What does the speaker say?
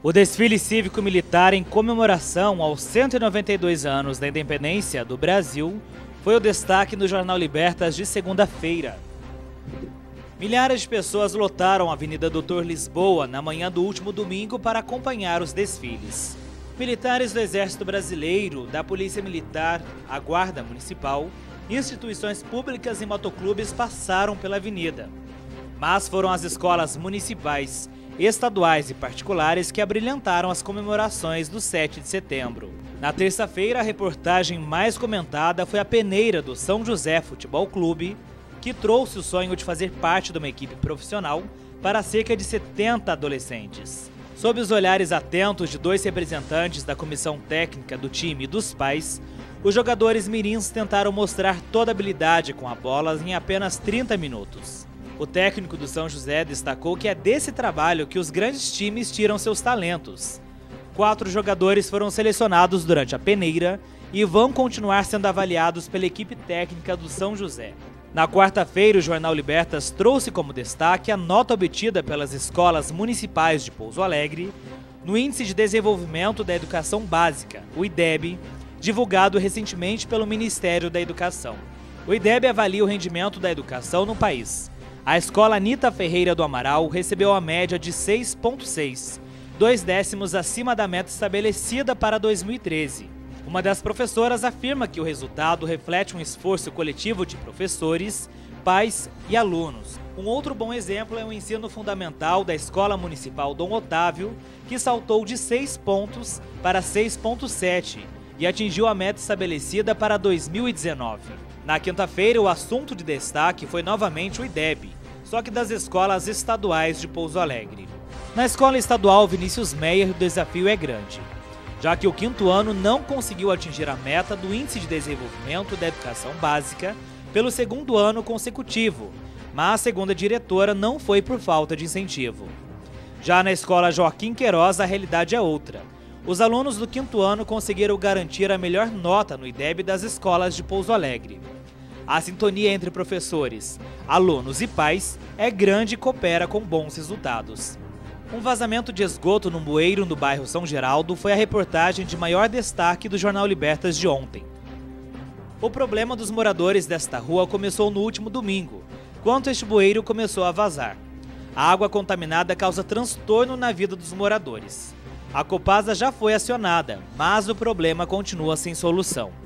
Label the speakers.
Speaker 1: O desfile cívico-militar em comemoração aos 192 anos da independência do Brasil foi o destaque no Jornal Libertas de segunda-feira. Milhares de pessoas lotaram a Avenida Doutor Lisboa na manhã do último domingo para acompanhar os desfiles. Militares do Exército Brasileiro, da Polícia Militar, a Guarda Municipal, instituições públicas e motoclubes passaram pela avenida. Mas foram as escolas municipais, estaduais e particulares que abrilhantaram as comemorações do 7 de setembro. Na terça-feira, a reportagem mais comentada foi a peneira do São José Futebol Clube, que trouxe o sonho de fazer parte de uma equipe profissional para cerca de 70 adolescentes. Sob os olhares atentos de dois representantes da comissão técnica do time e dos pais, os jogadores mirins tentaram mostrar toda a habilidade com a bola em apenas 30 minutos. O técnico do São José destacou que é desse trabalho que os grandes times tiram seus talentos. 4 jogadores foram selecionados durante a peneira e vão continuar sendo avaliados pela equipe técnica do São José. Na quarta-feira, o Jornal Libertas trouxe como destaque a nota obtida pelas escolas municipais de Pouso Alegre no Índice de Desenvolvimento da Educação Básica, o IDEB, divulgado recentemente pelo Ministério da Educação. O IDEB avalia o rendimento da educação no país. A escola Anita Ferreira do Amaral recebeu a média de 6,6, 2 décimos acima da meta estabelecida para 2013. Uma das professoras afirma que o resultado reflete um esforço coletivo de professores, pais e alunos. Um outro bom exemplo é o ensino fundamental da Escola Municipal Dom Otávio, que saltou de 6 pontos para 6,7 e atingiu a meta estabelecida para 2019. Na quinta-feira, o assunto de destaque foi novamente o IDEB, só que das escolas estaduais de Pouso Alegre. Na escola estadual Vinícius Meyer, o desafio é grande, já que o 5º ano não conseguiu atingir a meta do Índice de Desenvolvimento da Educação Básica pelo 2º ano consecutivo, mas segundo a diretora, não foi por falta de incentivo. Já na escola Joaquim Queiroz, a realidade é outra. Os alunos do 5º ano conseguiram garantir a melhor nota no IDEB das escolas de Pouso Alegre. A sintonia entre professores, alunos e pais é grande e coopera com bons resultados. Um vazamento de esgoto num bueiro no bairro São Geraldo foi a reportagem de maior destaque do Jornal Libertas de ontem. O problema dos moradores desta rua começou no último domingo, quando este bueiro começou a vazar. A água contaminada causa transtorno na vida dos moradores. A Copasa já foi acionada, mas o problema continua sem solução.